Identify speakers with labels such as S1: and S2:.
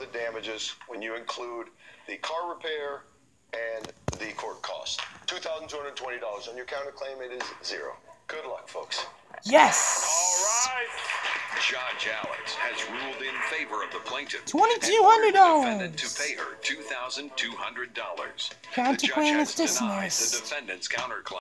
S1: the damages when you include the car repair and the court cost. $2,220. On your counterclaim, it is $0. Good luck, folks.
S2: Yes!
S3: All right.
S4: Judge Alex has ruled in favor of the plaintiff.
S2: $2,200.
S4: Defendant to pay her $2,200.
S2: Counterclaim is
S4: The judge has denied
S2: dismissed.
S4: the defendant's counterclaim.